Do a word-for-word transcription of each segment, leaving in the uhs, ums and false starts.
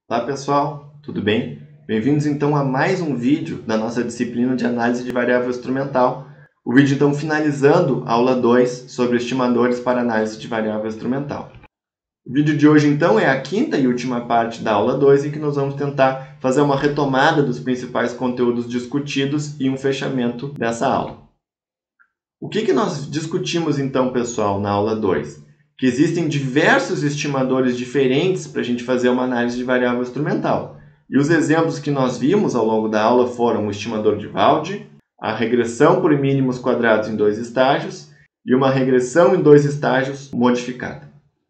Olá pessoal, tudo bem? Bem-vindos então a mais um vídeo da nossa disciplina de análise de variável instrumental. O vídeo então finalizando a aula dois sobre estimadores para análise de variável instrumental. O vídeo de hoje então é a quinta e última parte da aula dois em que nós vamos tentar fazer uma retomada dos principais conteúdos discutidos e um fechamento dessa aula. O que, que nós discutimos então, pessoal, na aula dois? Que existem diversos estimadores diferentes para a gente fazer uma análise de variável instrumental. E os exemplos que nós vimos ao longo da aula foram o estimador de Valde, a regressão por mínimos quadrados em dois estágios e uma regressão em dois estágios modificada.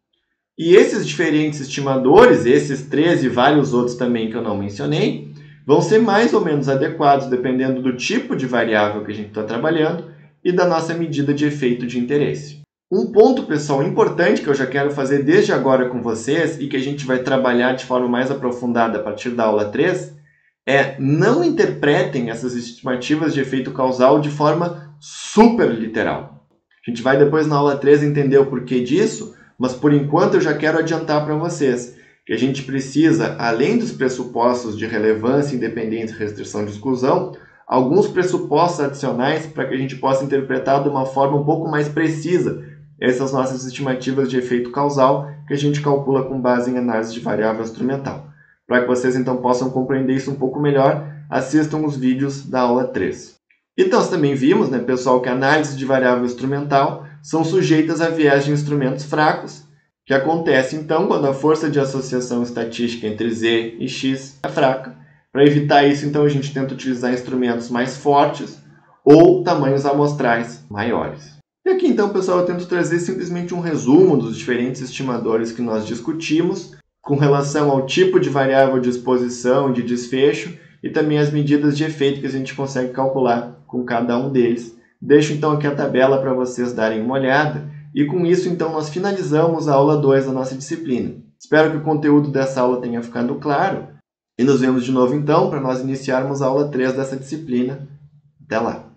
E esses diferentes estimadores, esses três e vários outros também que eu não mencionei, vão ser mais ou menos adequados dependendo do tipo de variável que a gente está trabalhando e da nossa medida de efeito de interesse. Um ponto, pessoal, importante que eu já quero fazer desde agora com vocês e que a gente vai trabalhar de forma mais aprofundada a partir da aula três é não interpretem essas estimativas de efeito causal de forma super literal. A gente vai depois na aula três entender o porquê disso, mas por enquanto eu já quero adiantar para vocês que a gente precisa, além dos pressupostos de relevância, independência e restrição de exclusão, alguns pressupostos adicionais para que a gente possa interpretar de uma forma um pouco mais precisa essas nossas estimativas de efeito causal que a gente calcula com base em análise de variável instrumental. Para que vocês então possam compreender isso um pouco melhor, assistam os vídeos da aula três. E nós também vimos, né, pessoal, que a análise de variável instrumental são sujeitas a viés de instrumentos fracos, que acontece então quando a força de associação estatística entre Z e X é fraca. Para evitar isso, então, a gente tenta utilizar instrumentos mais fortes ou tamanhos amostrais maiores. E aqui, então, pessoal, eu tento trazer simplesmente um resumo dos diferentes estimadores que nós discutimos com relação ao tipo de variável de exposição e de desfecho e também as medidas de efeito que a gente consegue calcular com cada um deles. Deixo, então, aqui a tabela para vocês darem uma olhada e, com isso, então, nós finalizamos a aula dois da nossa disciplina. Espero que o conteúdo dessa aula tenha ficado claro. E nos vemos de novo, então, para nós iniciarmos a aula três dessa disciplina. Até lá!